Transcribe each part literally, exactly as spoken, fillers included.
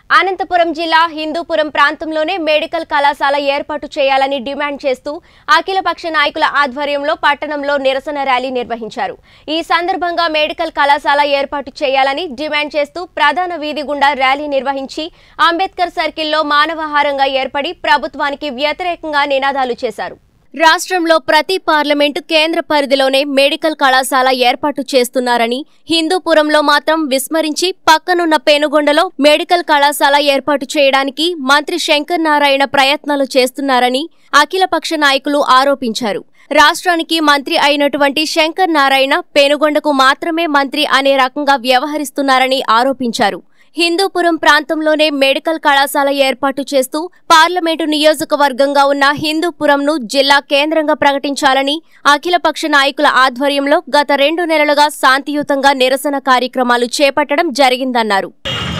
అనంతపురం జిల్లా హిందూపురం ప్రాంతంలోనే మెడికల్ కళాశాల ఏర్పాటు చేయాలని డిమాండ్ చేస్తూ అఖిలపక్ష నాయకుల ఆధ్వర్యంలో పట్టణంలో నిరసన ర్యాలీ నిర్వహించారు। ఈ సందర్భంగా మెడికల్ కళాశాల ఏర్పాటు చేయాలని డిమాండ్ చేస్తూ ప్రధాన వీధి గుండా ర్యాలీ నిర్వహించి అంబేద్కర్ సర్కిల్లో మానవహారంగా ఏర్పడి ప్రభుత్వానికి వ్యతిరేకంగా నినాదాలు చేశారు। రాష్ట్రంలో ప్రతి పార్లమెంటు కేంద్ర పరిధిలోనే మెడికల్ కళాశాల ఏర్పాటు చేస్తున్నారని, హిందూపురంలో మాత్రం విస్మరించి పక్కనున్న పెనుగొండలో మెడికల్ కళాశాల ఏర్పాటు చేయడానికి మంత్రి శంకర్ నారాయణ ప్రయత్నాలు చేస్తున్నారని అఖిలపక్ష నాయకులు ఆరోపించారు। రాష్ట్రానికి మంత్రి అయినటువంటి శంకర్ నారాయణ పెనుగొండకు మాత్రమే మంత్రి అనే రకంగా వ్యవహరిస్తున్నారని ఆరోపించారు। హిందూపురం ప్రాంతంలోనే మెడికల్ కళాశాల ఏర్పాటు చేస్తూ పార్లమెంటు నియోజకవర్గంగా ఉన్న హిందూపురంను జిల్లా కేంద్రంగా ప్రకటించాలని అఖిలపక్ష నాయకుల ఆధ్వర్యంలో గత రెండు నెలలుగా శాంతియుతంగా నిరసన కార్యక్రమాలు చేపట్టడం జరిగిందన్నారు।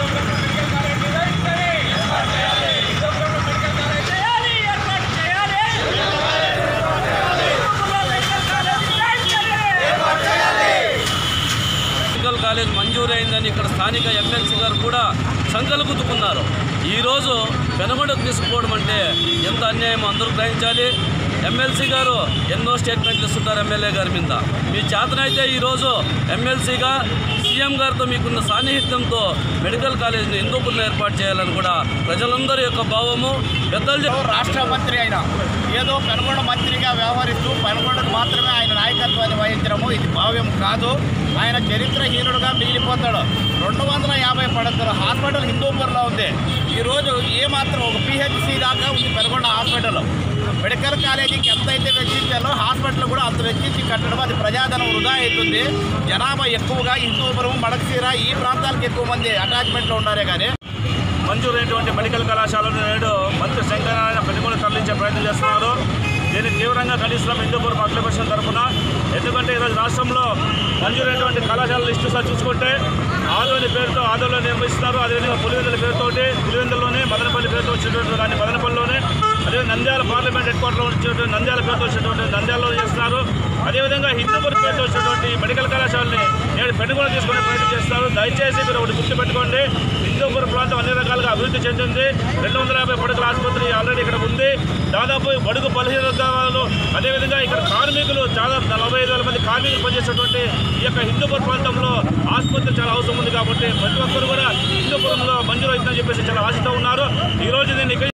కాలేజ్ మంజూరైందని ఇక్కడ స్థానిక ఎమ్మెల్సీ గారు కూడా సంకలు గుద్దుకున్నారు। ఈరోజు పెనుగొండకు తీసుకుపోవడం అంటే ఎంత అన్యాయం అందరూ గ్రహించాలి। ఎమ్మెల్సీ గారు ఎన్నో స్టేట్మెంట్లు ఇస్తుంటారు ఎమ్మెల్యే గారి మీద। మీ చేతనైతే ఈరోజు ఎమ్మెల్సీగా సీఎం గారితో మీకున్న సాన్నిహిత్యంతో మెడికల్ కాలేజీని హిందూపురంలో ఏర్పాటు చేయాలని కూడా ప్రజలందరి యొక్క భావము। పెద్దలు రాష్ట్ర మంత్రి అయినా ఏదో పెనుగొండ మంత్రిగా వ్యవహరిస్తూ పెనుగొండకు మాత్రమే ఆయన నాయకత్వాన్ని వహించడము ఇది భావ్యం కాదు। ఆయన చరిత్రహీనుడుగా మిగిలిపోతాడు। రెండు వందల యాభై పడకల హాస్పిటల్ హిందూపురంలో ఉంది। ఈరోజు ఏమాత్రం ఒక పిహెచ్సి దాకా ఉంది పెనుగొండ హాస్పిటల్। మెడికల్ కాలేజీకి ఎంతైతే వెచ్చించాలో హాస్పిటల్ కూడా అంత వెచ్చించి కట్టడం అది ప్రజాధనం వృధా అవుతుంది। జనాభా ఎక్కువగా హిందూపురం మడకసీర ఈ ప్రాంతాలకు ఎక్కువ మంది అటాచ్మెంట్లో ఉన్నారే కానీ మంజూరైనటువంటి మెడికల్ కళాశాలను నేడు మంత్రి శంకరనారాయణ పెనుగొండ తరలించే ప్రయత్నం చేస్తున్నారు। దీన్ని తీవ్రంగా ఖండిస్తున్నాం హిందూపురం అఖిలపక్షం తరఫున। ఎందుకంటే ఈరోజు రాష్ట్రంలో మంజూరైనటువంటి కళాశాల లిస్టు సార్ చూసుకుంటే ఆదోని పేరుతో ఆదోలో నిర్మిస్తున్నారు, అదేవిధంగా పులివెందుల పేరుతోటి పులివెందుల్లోనే మదనపల్లి పేరుతో వచ్చినటువంటి దాన్ని మదనపల్లిలోనే, అదే నంద్యాల పార్లమెంట్ హెడ్ క్వార్టర్లో వచ్చినటువంటి నంద్యాల పేరుతో వచ్చినటువంటి నంద్యాలలో చేస్తున్నారు। అదేవిధంగా హిందూపురం పేరుతో వచ్చినటువంటి మెడికల్ కళాశాలని నేడు పెనుగొండ తీసుకునే ప్రయత్నం చేస్తున్నారు। దయచేసి మీరు ఒకటి గుర్తుపెట్టుకోండి, హిందూపురం ప్రాంతం అన్ని రకాలుగా అభివృద్ధి చెందింది। రెండు వందల యాభై పడకల ఆసుపత్రి ఆల్రెడీ ఇక్కడ ఉంది। దాదాపు బడుగు బలహీన వర్గాలు అదేవిధంగా ఇక్కడ కార్మికులు చాలా నలభై ఐదు వేల మంది కార్మికులు పనిచేసేటువంటి ఈ యొక్క హిందూపురం ప్రాంతంలో ఆసుపత్రి చాలా అవసరం ఉంది। కాబట్టి ప్రతి ఒక్కరు కూడా హిందూపురంలో మంజూరు అవుతుందని చెప్పేసి చాలా ఆశతో ఉన్నారు। ఈ రోజు దీన్ని